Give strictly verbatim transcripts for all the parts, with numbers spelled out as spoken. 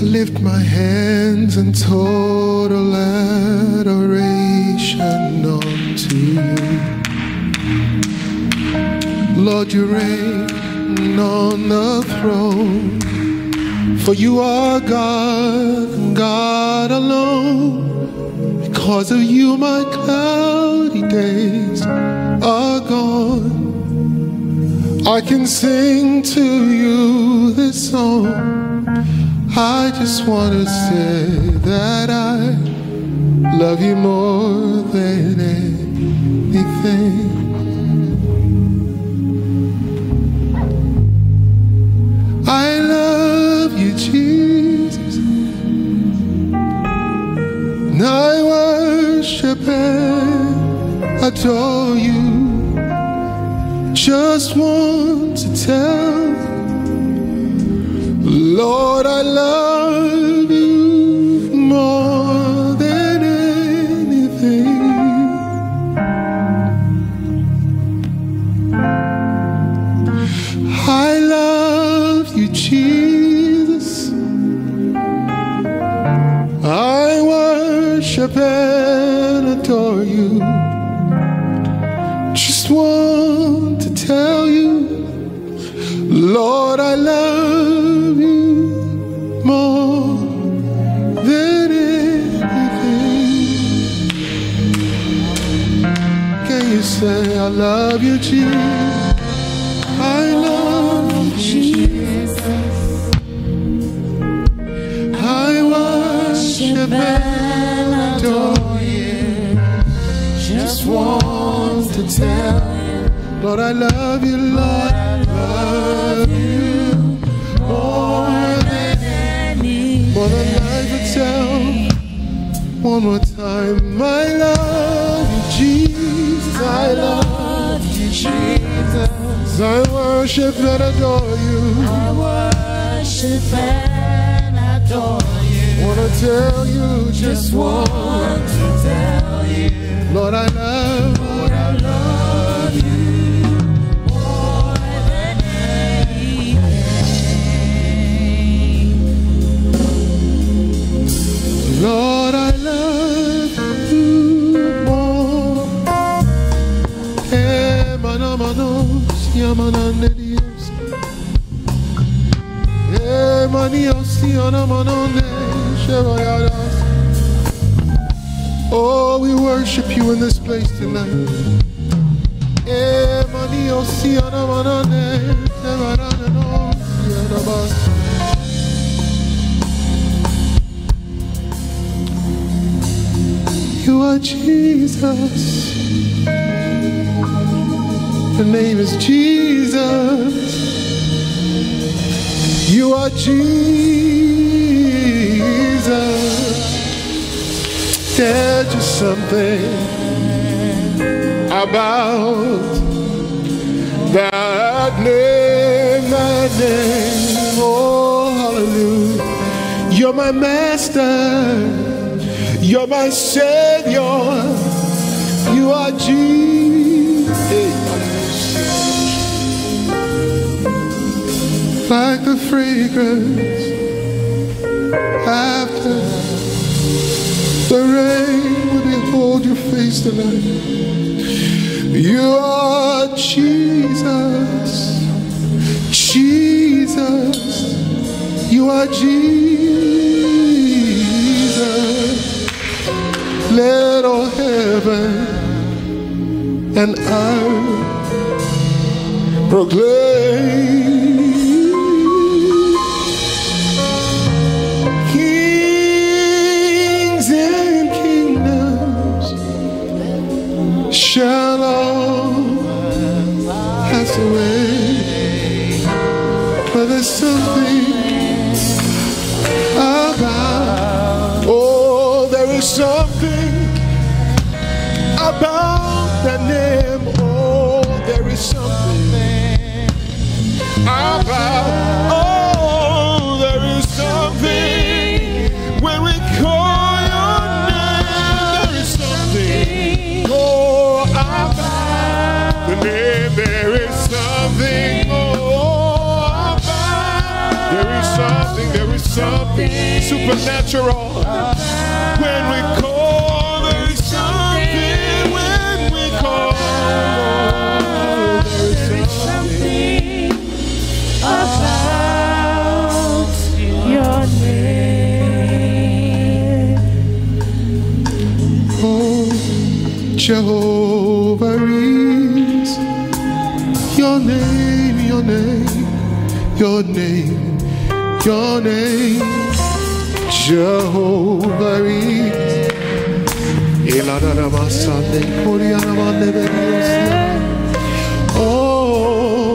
lift my hands in total adoration unto you. Lord, you reign on the throne, for you are God and God alone. Because of you my cloudy days are gone. I can sing to you this song. I just want to say that I love you more than anything. I love you, Jesus, and I worship and adore you. Just want to tell, Lord, I love you more than anything. I love you, Jesus. I worship and adore you. Just want to tell you, Lord, I love you more than anything. Can you say, I love you, Jesus? I love you, Jesus. I worship and adore you. Just want to tell you, Lord, I love you, Lord, I love you more than any, more than life itself. One more time, I love you, Jesus. I love you, Jesus. I worship and adore you. I worship and adore you. Wanna tell you, just want to tell you, Lord, I love, Lord, I love you more than anything. Lord, I love you more. Hey, manamanos, yamananedios. Hey, manios, yanamanone, shevayadas. Oh, we worship you in this place tonight. You are Jesus. The name is Jesus. You are Jesus. There's just something about that name, that name. Oh, hallelujah. You're my master. You're my Savior. You are Jesus. Like the fragrance after the rain, we behold your face tonight. You are Jesus, Jesus. You are Jesus. Let all heaven and earth proclaim. Shall all pass away, but there's something about, oh, there is something about that name. Oh, there is something is something, there is something supernatural. When we call, there is something. When we call, there is something about your name. Oh, Jehovah is your name, your name, your name, your name. Jehovah is. Oh,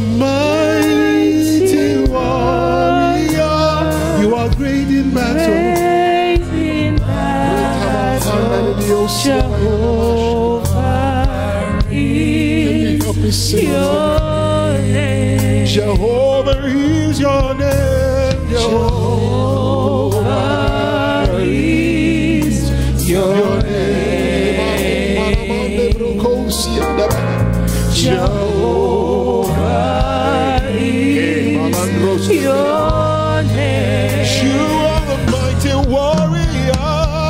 mighty warrior, you are great in battle. Jehovah is your name. Jehovah is your name. Jehovah is your name. Jehovah is your name. You are the mighty warrior.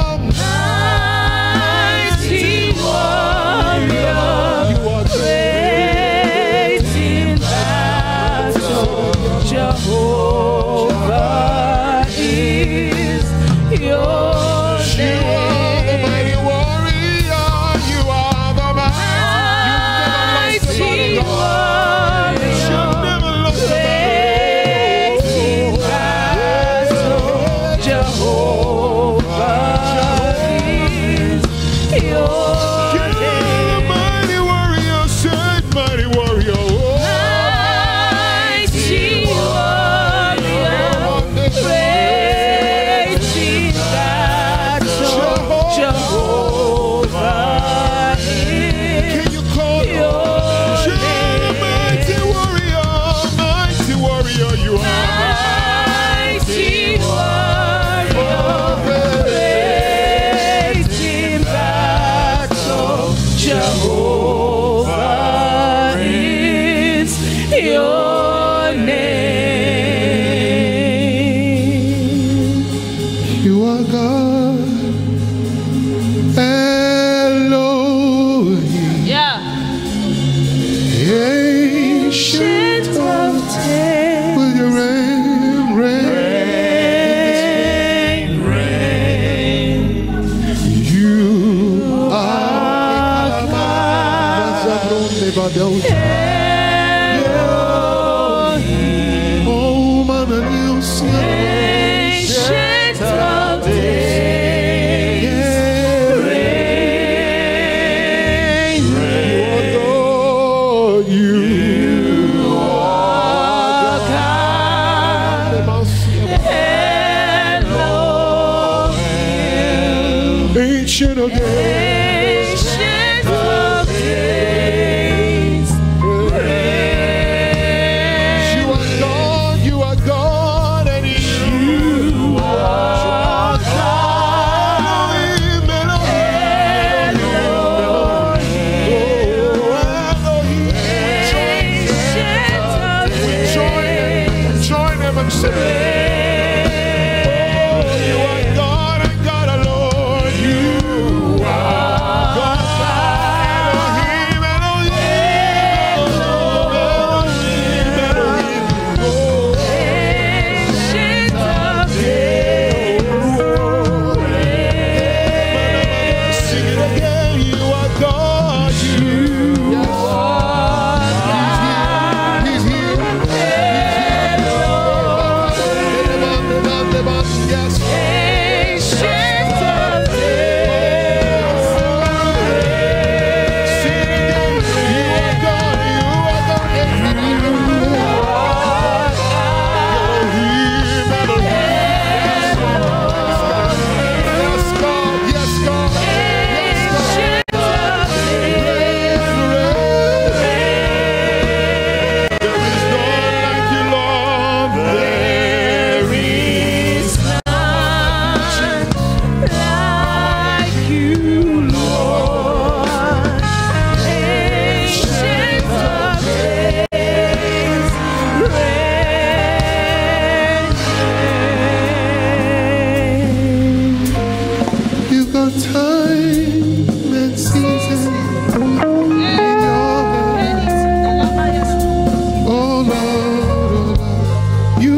Mighty warrior. You are great in battle. Jehovah is your name. You are the mighty warrior. You are the mighty warrior. You never lost the battle. Jehovah is your name. Mighty warrior, said mighty warrior. Mighty warrior, great in battle. Jehovah is Can you call your name? Mighty warrior, mighty warrior, you are. mighty warrior, great in battle. Jehovah is your name. You are God, Elohim, Yeah. ancient Ancient of days. will you reign, reign. Rain, rain. You are God, Elohim, oh man, and you see ancient of days. Rain, rain. you are God, Elohim, ancient of days. ancient of days. Rain, You are God, you are God, and you are God, Elohim, Elohim, Elohim. ancient of Join them, days. join them and say, oh, you are God and God alone. You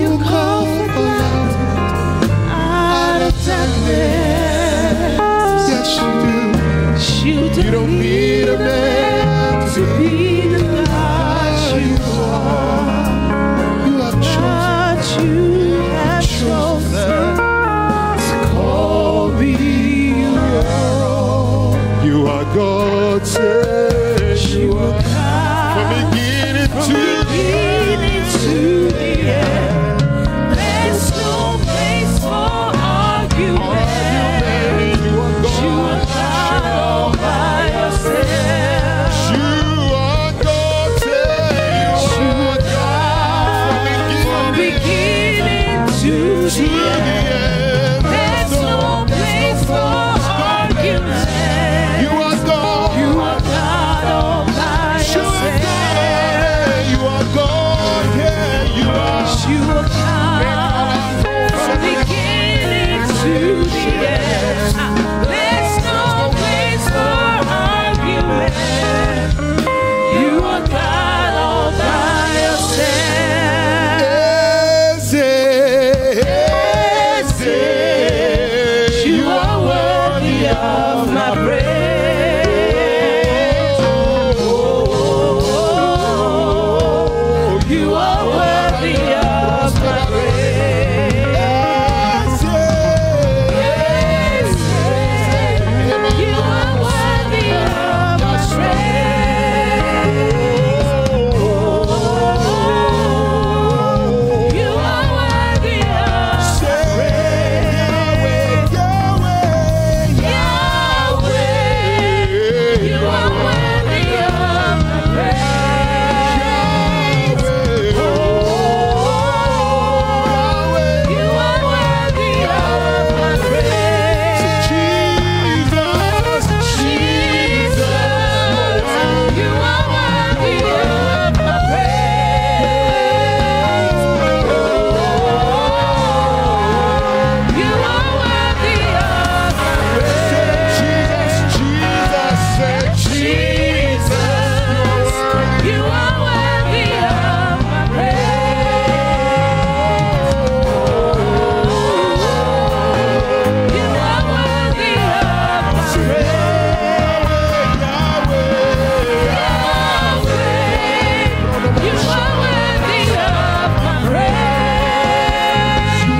You call for light out of darkness. Yes, you do. You don't, You don't need a man to be the God you are. You have chosen God you have chosen to call me your own. You are God, say You are God from beginning from to beginning to the end. There's no place for argument. You are You God. are God all by yourself. You are God, say you are God from beginning From beginning to to the the end. end. There's no place for argument. You are God. You are God all by You are yourself. God. You are God. Yeah, you are. You are God from beginning to the end. There's no place for argument. You are God all by yourself. You are worthy of my praise. You are worthy of my praise. You are worthy of my praise. You are worthy of my praise. Yahweh, you are worthy of my praise. Oh, you are worthy of my praise. Jesus, Jesus, you are worthy of my praise. You are worthy of my praise. Jesus, Jesus, you are worthy of my praise. You are worthy of my praise. Yahweh, you are worthy of my praise.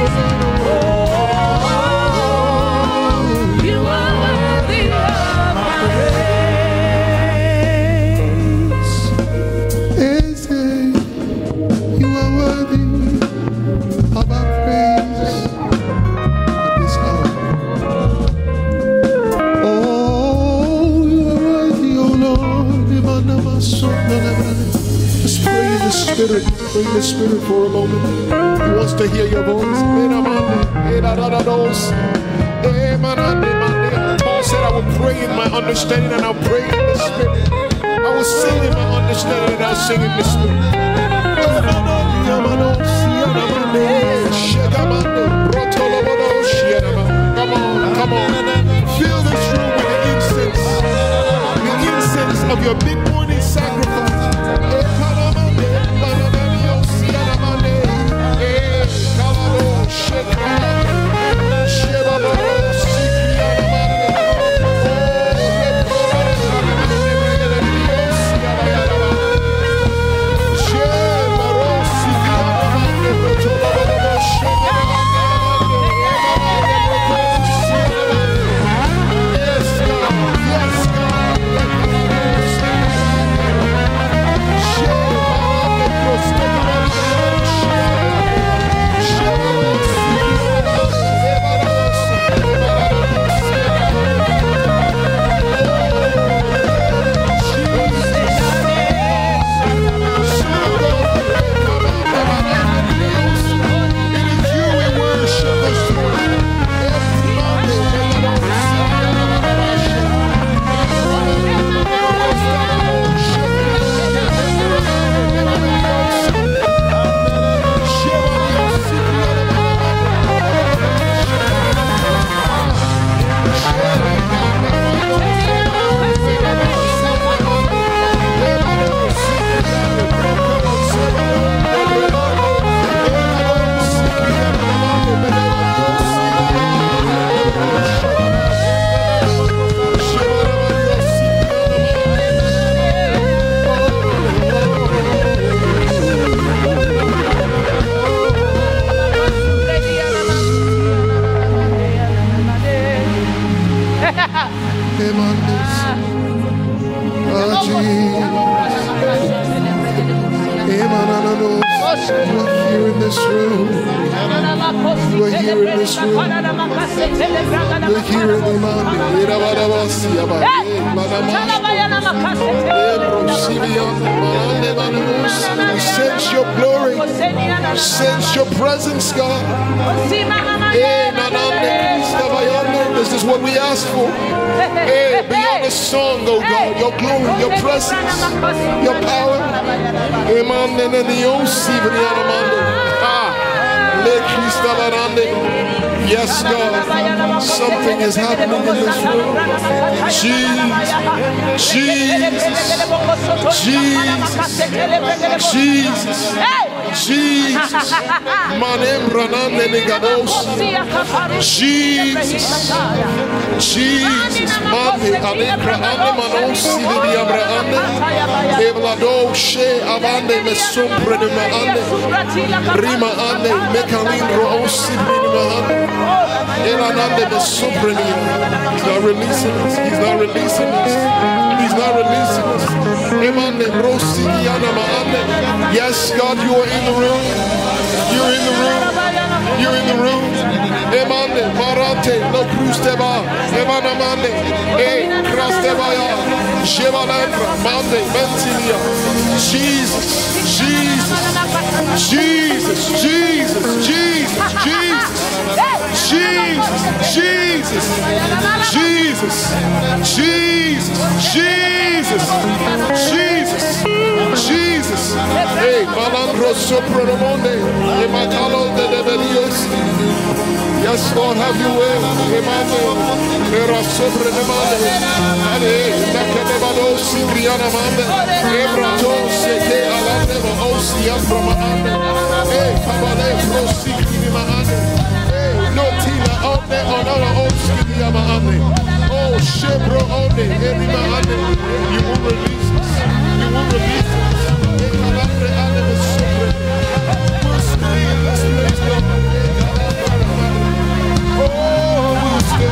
You are worthy of my praise. you are worthy of our praise at this hour. Oh, you are worthy, oh Lord. Just pray in the Spirit, pray in the Spirit for a moment. He wants to hear your voice. Paul said, I will pray in my understanding and I'll pray in the Spirit. I will sing in my understanding and I'll sing in the Spirit. Come on, come on. Fill this room with the incense. The incense of your big morning sacrifice. room. You are here in this room. You are here in the mountain. Sense your glory. Sense your presence, God. This is what we ask for. Hey, beyond the song, oh God, your glory, your presence, your power. Yes, God, something is happening in this room. Jesus, Jesus, Jesus, Jesus, Jesus, Jesus, Mande, Alekra, Ande, Manosi, Vidiabra, Ande, Eblado, She, Avande, Mesumpre, de Ande, Rima, Ande, Mekalin, Roosi, Rima, Ande, Elanande, Mesumpre. He's not releasing us. He's not releasing us. He's not releasing us. Emande, Rosi, Yanama, Ande. Yes, God, you are in the room. You're in the room. You're in the room. Emande, Marante, no Crusteba, Emana Mande, E Crastebaya, Shevalandra, Mande, Mentilia. Jesus, Jesus, Jesus, Jesus, Jesus, Jesus, Jesus, Jesus, Jesus, Jesus, Jesus, Jesus, Jesus. Hey, Malandro Sopromonde, Ematalo de Debelios. Yes, Lord, have your way. Emando, Era sobre the Mande, Ale, Nakadebado, Sibriana Mande, Ebrato, Seke, Alandeva, Osia from Ande, Hey, Kabale, Pro Sikri Mahande, Hey, no Tina out there on our own Skidia Mahande, Oh, Shebro Ode, Eri Mahande, you will release us, you will release us, Ekalambre Ande, Sobre, Mercy, let's praise God. Oh, stay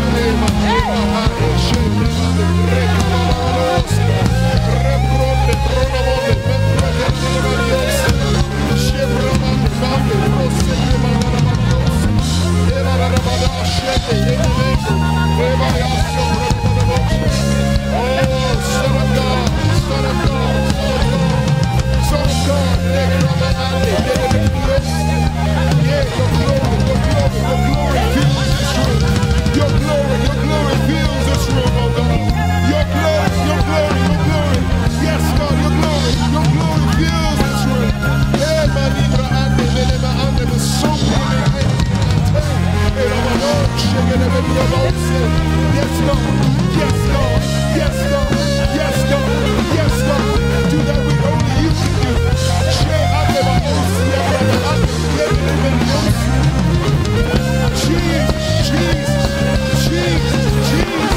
Your glory, your glory fills this room, oh God. Your glory, your glory, your glory. Yes, God, your glory, your glory fills this room. Eh, manibra ande, belema ande, besombre ande. Yes, Lord, yes, Lord, yes, Lord, yes, Lord, yes, Lord. Do that which only you can do. Share ande, baosia, ande, ande, ande, Jesus, Jesus, Jesus, Jesus.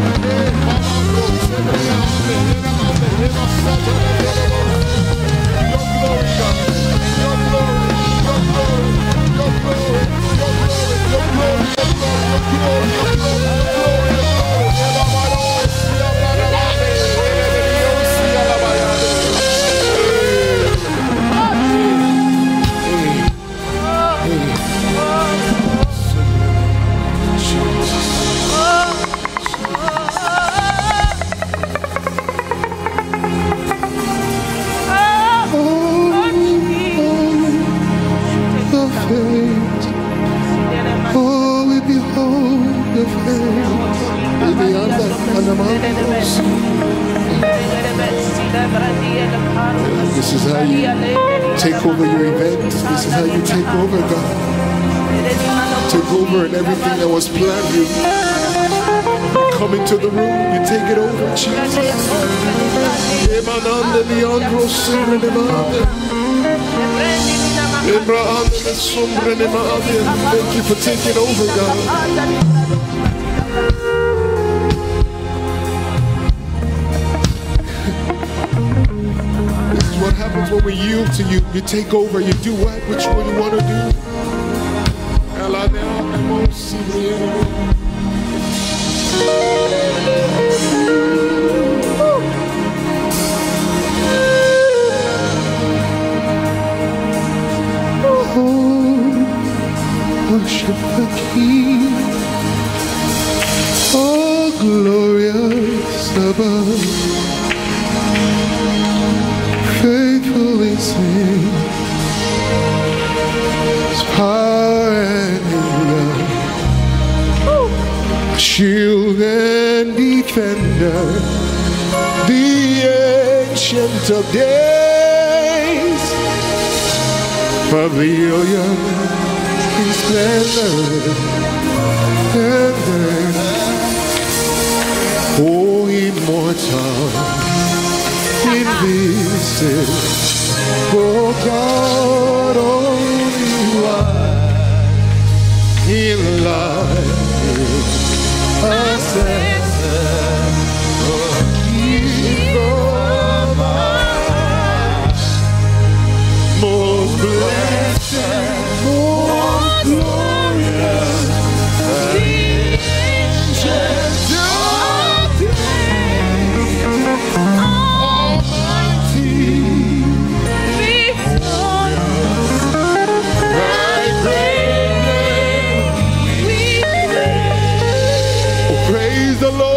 Your glory, God. Your glory, your glory, your glory, your glory, your glory, your glory, your glory, your glory, your This is how you take over your event. This is how you take over, God. Take over and everything that was planned. You come into the room, you take it over, Jesus. Thank you for taking over, God. What happens when we yield to you? You take over, you do what? Which one you want to do? Oh. worship the King. Oh, glorious above, faithfully sing His power and His love, shield and defender, the Ancient of Days, pavilion, His splendor and grace. Oh, immortal, invisible, oh God, only one, in life, ascended, from us, most blessed, most glorious, the ancient of days, almighty, victorious, thy great name we praise. Oh, praise the Lord.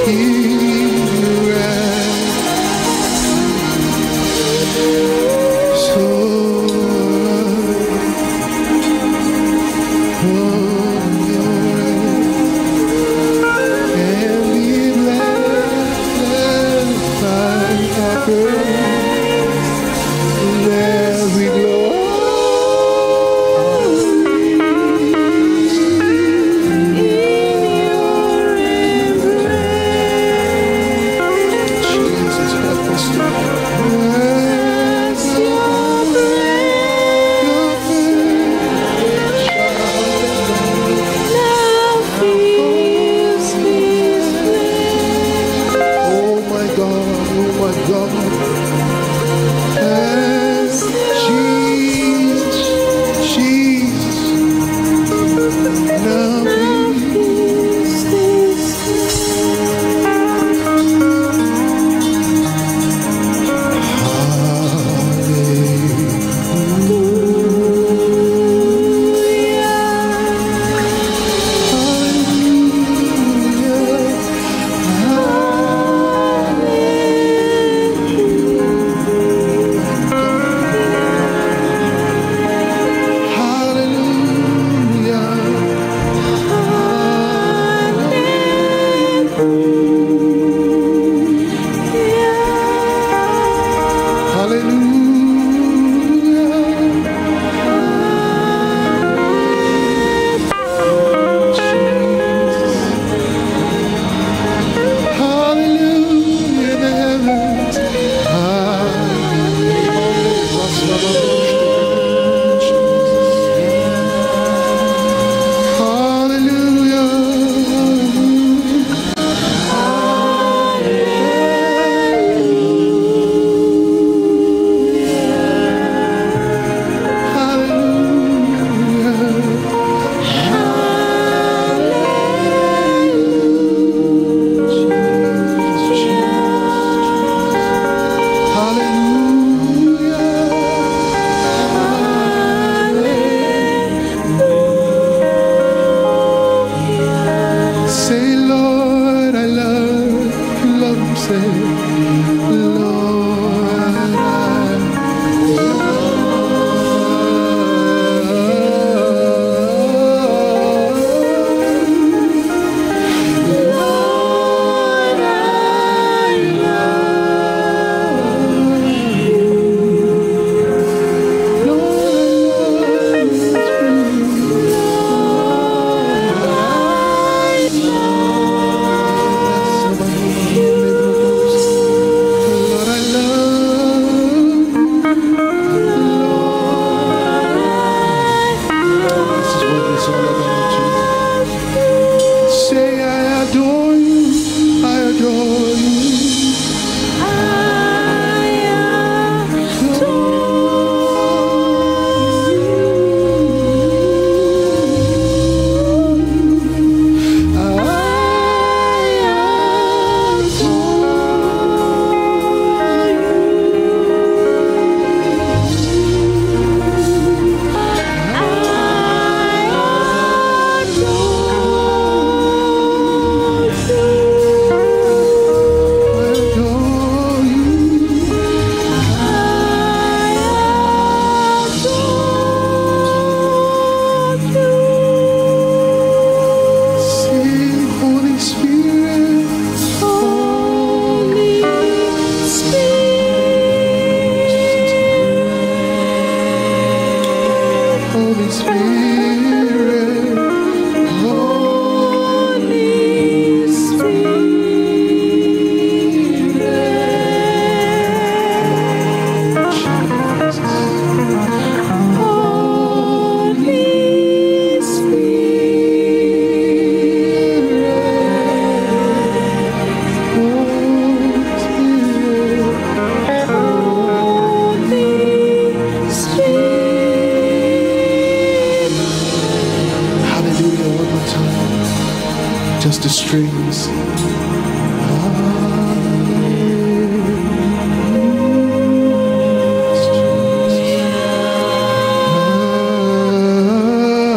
just the strings.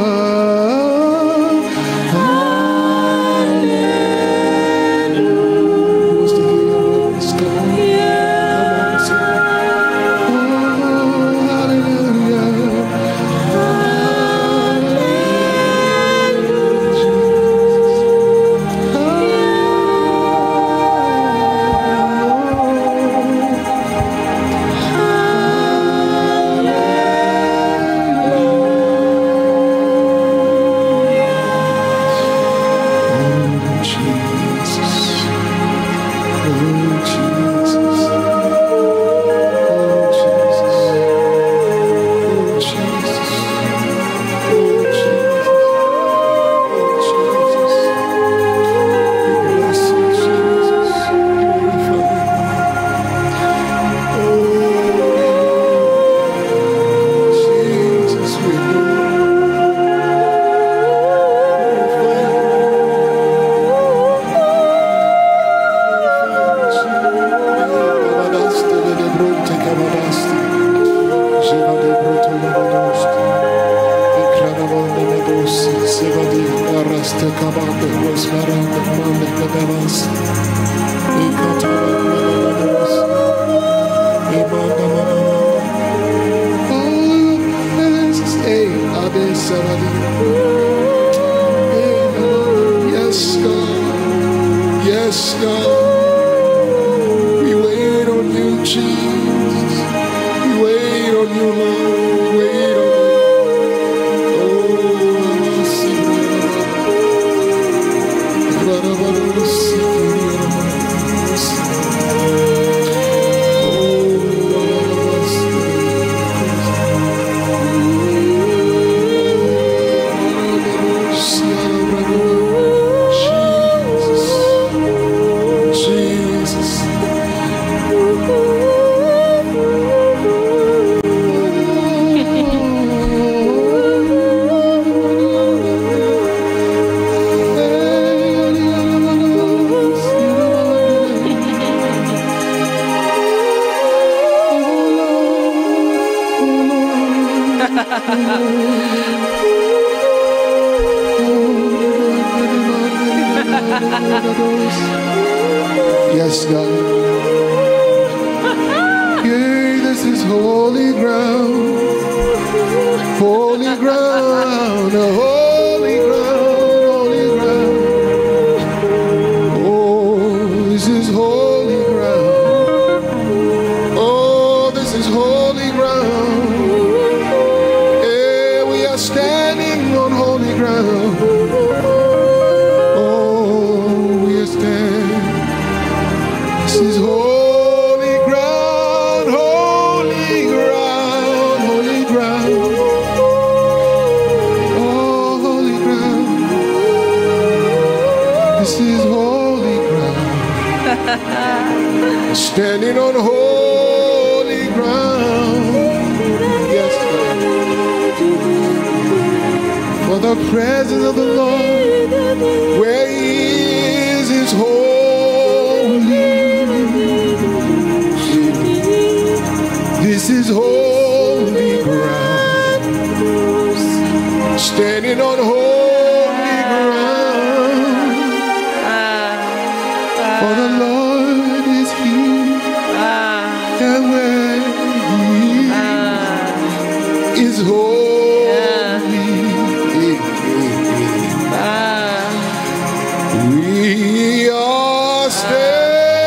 Hallelujah. Yes, God. Yes, God. We wait on you, Jesus. We wait on you, Lord. We wait on you. Yes, God. Yeah, this is holy ground. Holy ground. Holy ground. Holy ground. Oh, this is holy ground. Oh, this is holy ground. Yeah, we are standing on holy ground. Oh, we are standing. This is holy ground, holy ground, holy ground. Oh, holy ground. This is holy ground. Standing on holy ground. Yes, God. For the presence of the Lord, where He is, is holy. This is holy ground, standing on holy ground. For the Lord is here, and where He is holy. We are standing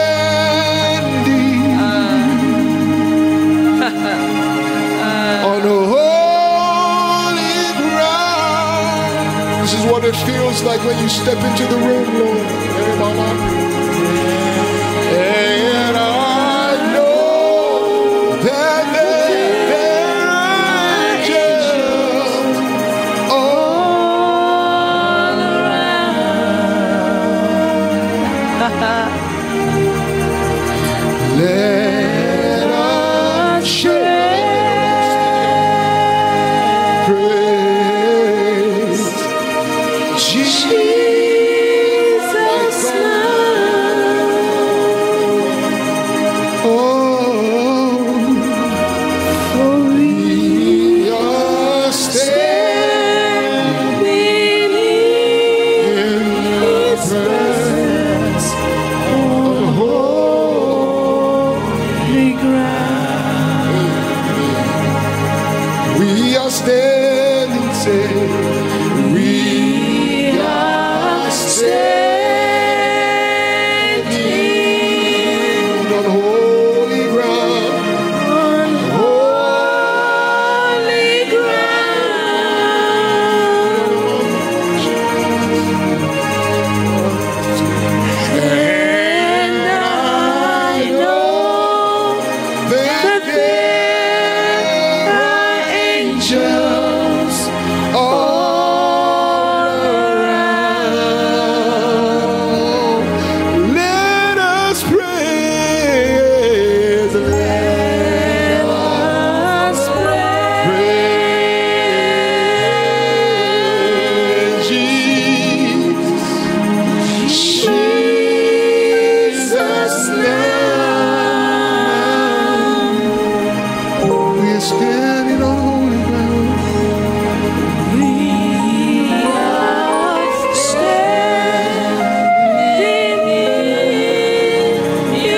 on holy ground. This is what it feels like when you step into the room, Lord. And I know that there are angels all around. Let us share praise Jesus now. Oh, for we are standing in His presence on holy ground. We are standing, say, we are standing on holy ground, on holy ground. And I know that there are angels all around. Let us praise, let us praise Jesus, Jesus now. We're standing on holy ground. We are standing in His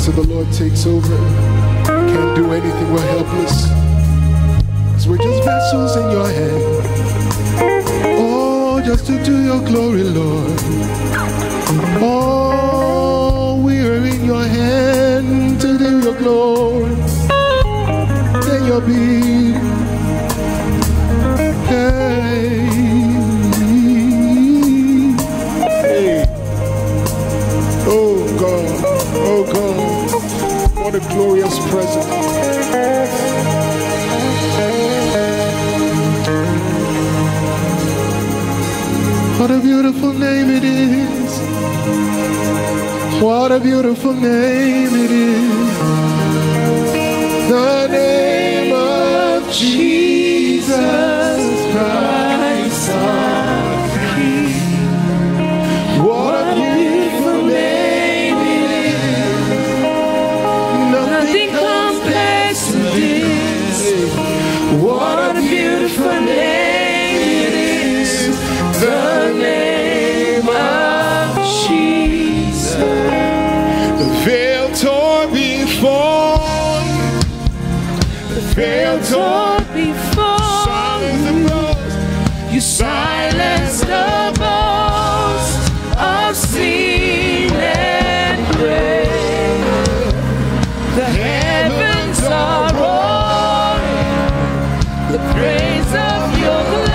presence of the Lord takes over. Can't do anything, we're helpless. Cause we're just vessels in your hand. Oh, just to do your glory, Lord. Oh, we are in your hand to do your glory. Then you'll be. Hey. Hey. Oh God. Oh God. What a glorious presence. What a beautiful name it is. What a beautiful name it is. The name of Jesus Christ our King. What a beautiful name it is. Nothing compares to this. What a beautiful name it is. The name of Jesus. The veil tore before. The veil tore before. Silence the boast. You silence the boast of sin and grave. The heavens are roaring the praise of your glory.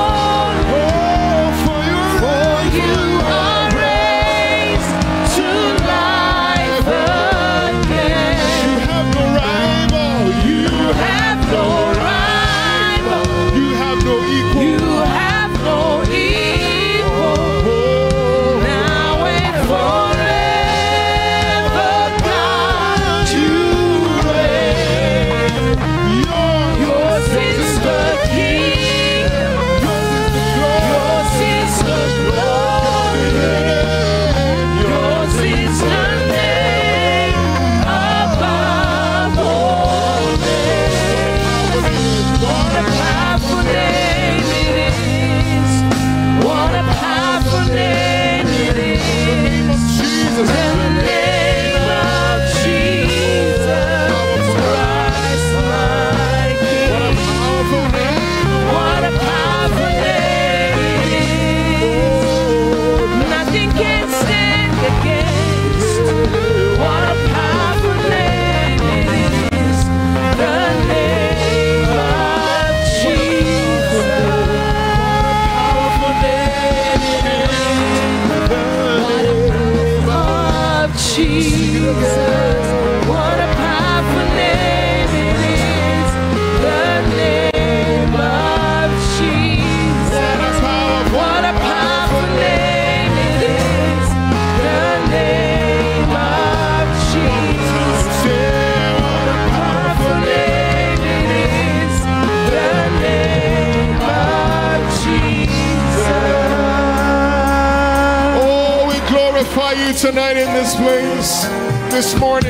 Tonight in this place, this morning.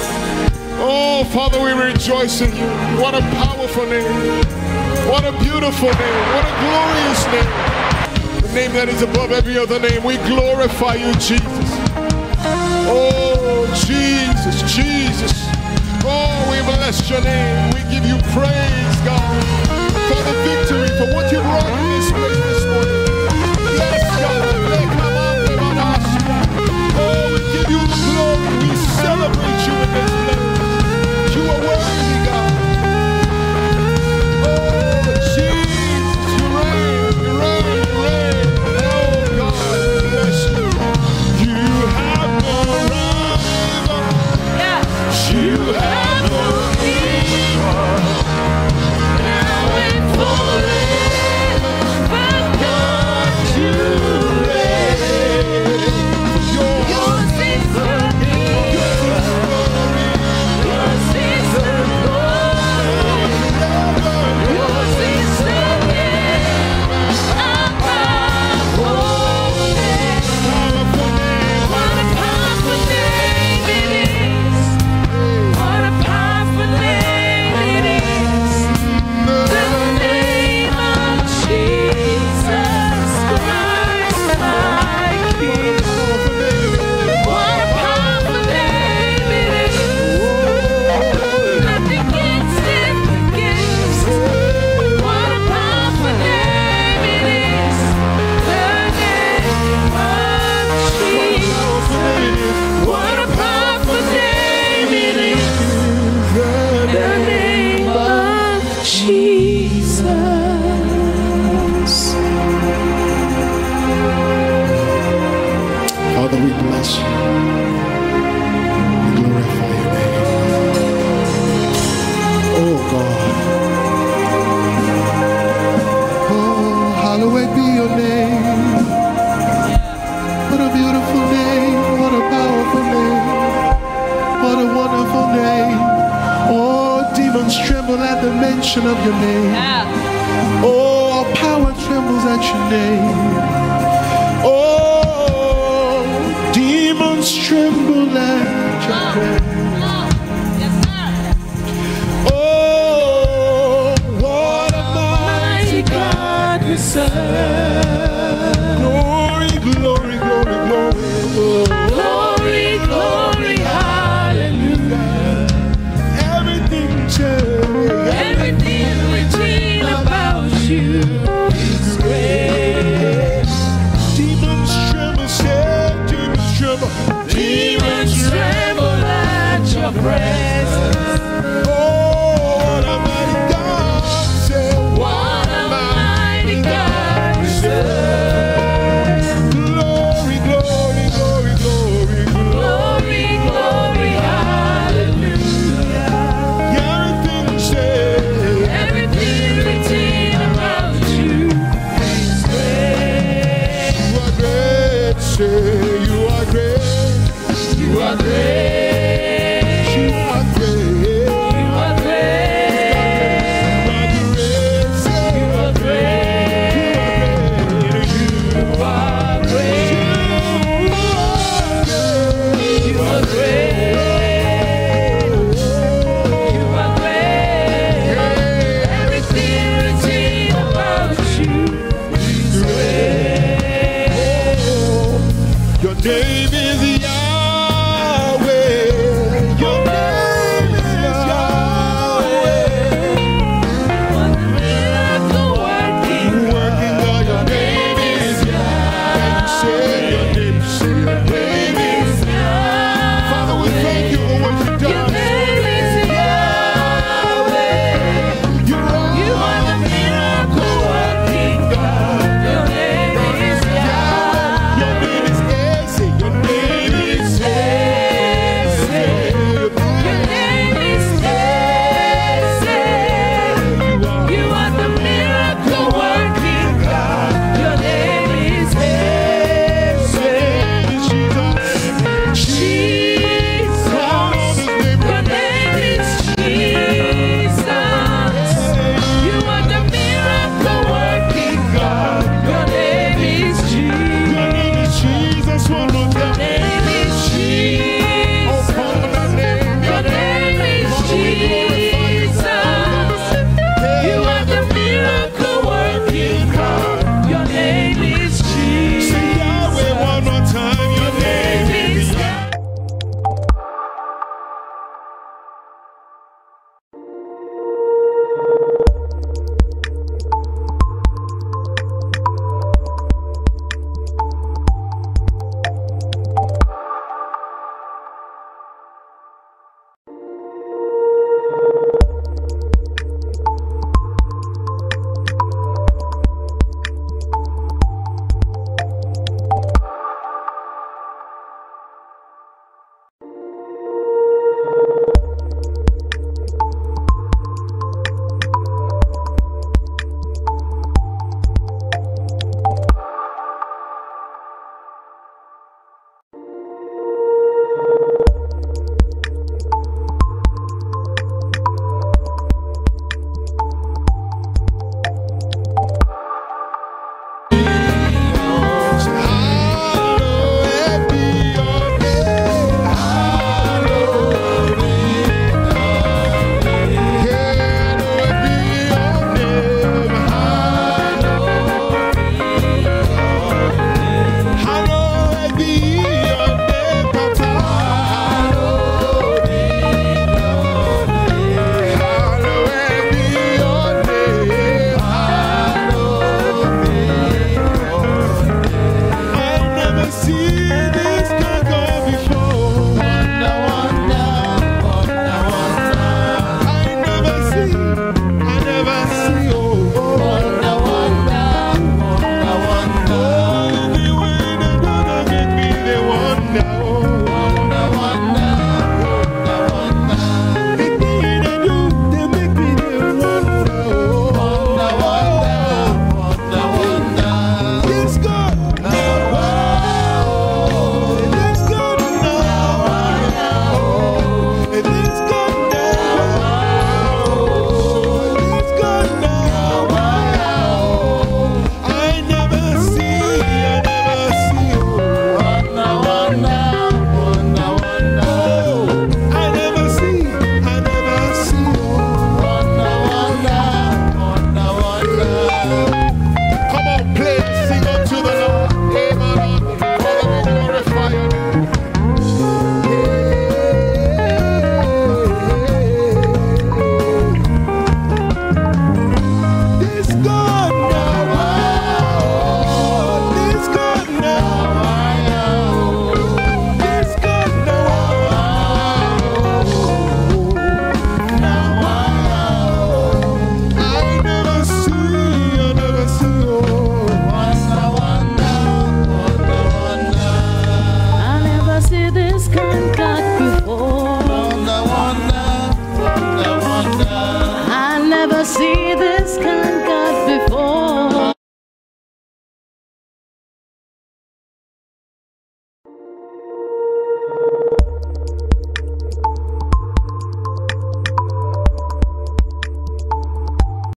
Oh, Father, we rejoice in you. What a powerful name. What a beautiful name. What a glorious name. The name that is above every other name. We glorify you, Jesus. Oh, Jesus, Jesus. Oh, we bless your name. We give you praise, God, for the victory, for what you brought in this place this morning. Yes, God. Give you the glory. We celebrate you in this place. You are worthy, God. Oh, Jesus, you reign, you reign, you reign. Oh, God, bless you. You have no rival. Yeah. You have no equal. Now and forever. Father, we bless you. We glorify your name. Oh God. Oh, hallowed be your name. What a beautiful name. What a powerful name. What a wonderful name. Oh, demons tremble at the mention of your name. Oh, all power trembles at your name. Oh, demons tremble at your name. Oh, what a mighty God we serve. Glory, glory, glory, glory. Glory, glory, hallelujah. Everything changes. Everything we dream about you is great. Demons tremble, say, demons tremble. Demons tremble at Come on, play, sing unto the Lord. Amen. Father, we glorify your name. This God now, this God now, this God now. I never see, I never see, oh. Wonder, wonder, wonder, wonder. I never see this kind God before. Wonder, wonder, wonder, wonder. I never see